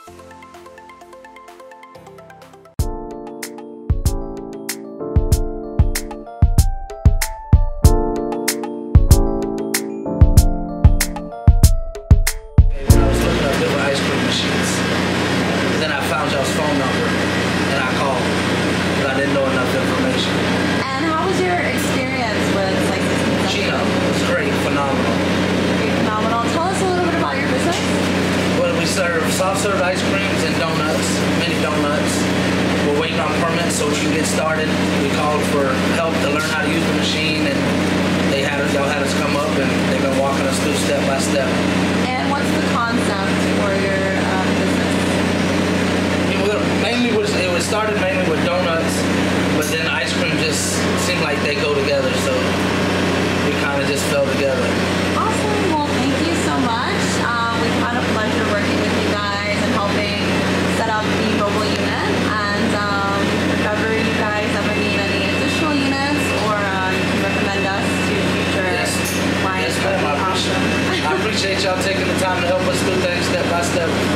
Soft-serve ice creams and donuts, mini donuts. We're waiting on permits so we can get started. We called for help to learn how to use the machine, and y'all had us come up, and they've been walking us through step by step. And what's the concept for your business? It started mainly with donuts, but then ice cream just seemed like they go together, so we kind of just fell together. Awesome. Well, thank you so much. We've had a pleasure working with you guys and helping set up the mobile unit. And if ever you guys ever need any additional units, or you can recommend us to future clients, yes, ma'am. I appreciate y'all taking the time to help us do things step by step.